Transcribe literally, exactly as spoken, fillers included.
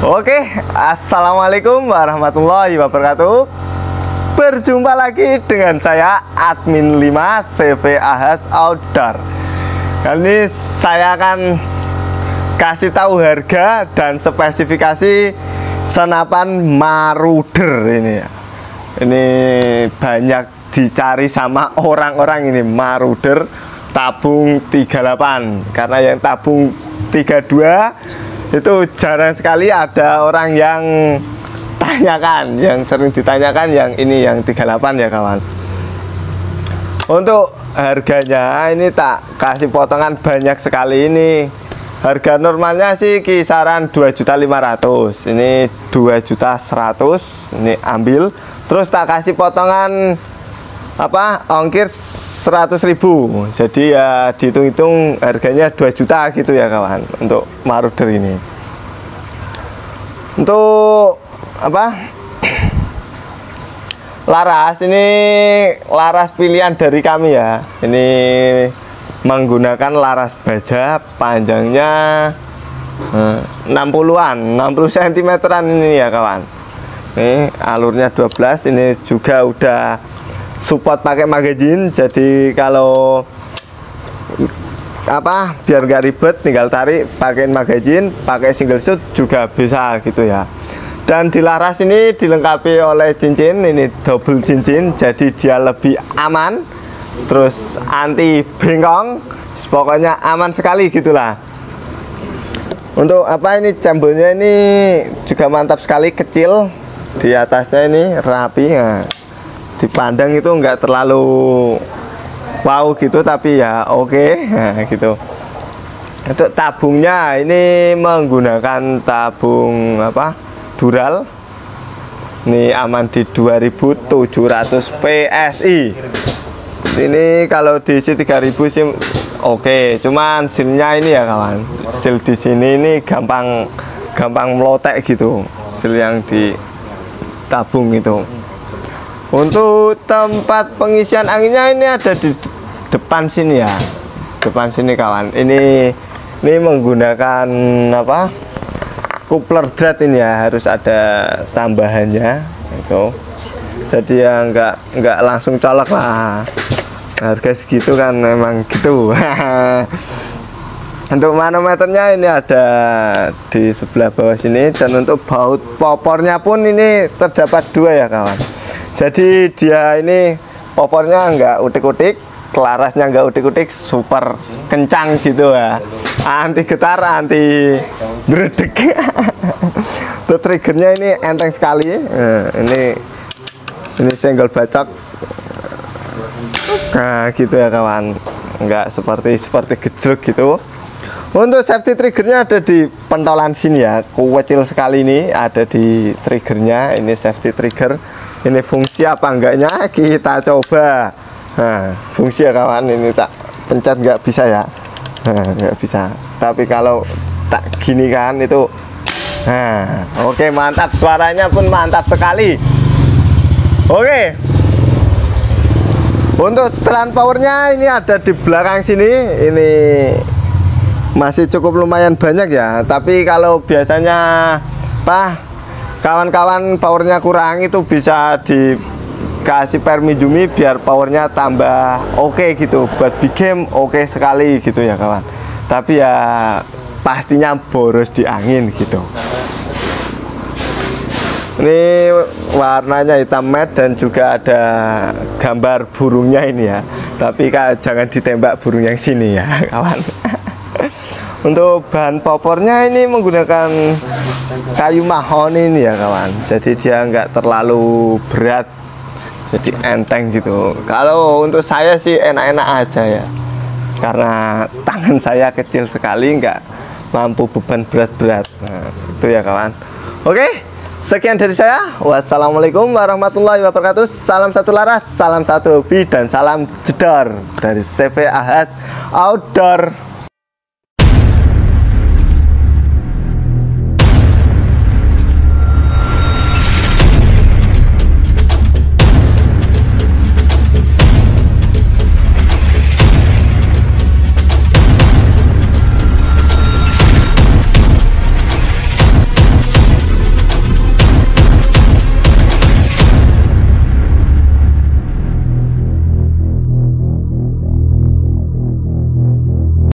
Oke, assalamualaikum warahmatullahi wabarakatuh. Berjumpa lagi dengan saya admin lima C V Ahas Outdoor. Kali ini saya akan kasih tahu harga dan spesifikasi senapan Marauder ini ya. Ini banyak dicari sama orang-orang ini, Marauder tabung tiga puluh delapan, karena yang tabung tiga puluh dua itu jarang sekali ada orang yang tanyakan. Yang sering ditanyakan yang ini, yang tiga puluh delapan ya kawan. Untuk harganya ini tak kasih potongan banyak sekali. Ini harga normalnya sih kisaran dua juta lima ratus, ini dua juta seratus, ini ambil. Terus tak kasih potongan apa ongkir seratus ribu, jadi ya dihitung-hitung harganya dua juta gitu ya kawan untuk Marauder ini. Untuk apa laras, ini laras pilihan dari kami ya, ini menggunakan laras baja, panjangnya enam puluhan, enam puluh sentimeteran ini ya kawan. Ini alurnya dua belas, ini juga udah support pakai magazine, jadi kalau apa biar gak ribet tinggal tarik pakai magazine, pakai single shoot juga bisa gitu ya. Dan di laras ini dilengkapi oleh cincin, ini double cincin, jadi dia lebih aman, terus anti bengkong, pokoknya aman sekali gitulah. Untuk apa ini cambulnya ini juga mantap sekali, kecil, di atasnya ini rapi ya. Dipandang itu enggak terlalu wow gitu, tapi ya oke okay. Nah, gitu. Untuk tabungnya ini menggunakan tabung apa Dural, ini aman di dua ribu tujuh ratus P S I. Ini kalau diisi tiga ribu sih oke okay. Cuman sealnya ini ya kawan, seal di sini ini gampang gampang melotek gitu, seal yang di tabung itu. Untuk tempat pengisian anginnya ini ada di depan sini ya, depan sini kawan. Ini ini menggunakan apa coupler drat ini ya, harus ada tambahannya itu. Jadi ya nggak nggak langsung colok lah. Harga segitu kan memang gitu. Untuk manometernya ini ada di sebelah bawah sini, dan untuk baut popornya pun ini terdapat dua ya kawan. Jadi dia ini popornya enggak utik-utik, larasnya enggak utik-utik, super kencang gitu ya, anti getar, anti berdek. Untuk triggernya ini enteng sekali. Nah, ini ini single bacok, nah gitu ya kawan, enggak seperti seperti gejruk gitu. Untuk safety triggernya ada di pentolan sini ya, kecil sekali ini ada di triggernya. Ini safety trigger. Ini fungsi apa enggaknya kita coba. Nah, fungsi ya kawan, ini tak pencet nggak bisa ya. Nah, nggak bisa. Tapi kalau tak gini kan itu. Nah, oke, mantap, suaranya pun mantap sekali. Oke. Untuk setelan powernya ini ada di belakang sini. Ini masih cukup lumayan banyak ya. Tapi kalau biasanya Pak kawan-kawan powernya kurang, itu bisa dikasih permijumi biar powernya tambah oke okay gitu. Buat big game oke okay sekali gitu ya kawan. Tapi ya pastinya boros di angin gitu. Ini warnanya hitam matte dan juga ada gambar burungnya ini ya. Tapi kan jangan ditembak burung yang sini ya kawan. Untuk bahan popornya ini menggunakan kayu mahoni ini ya kawan, jadi dia nggak terlalu berat, jadi enteng gitu. Kalau untuk saya sih enak-enak aja ya, karena tangan saya kecil sekali, nggak mampu beban berat-berat. Nah, itu ya kawan. Oke, sekian dari saya. Wassalamualaikum warahmatullahi wabarakatuh. Salam satu laras, salam satu hobi, dan salam jedor dari C V Ahas Outdoor.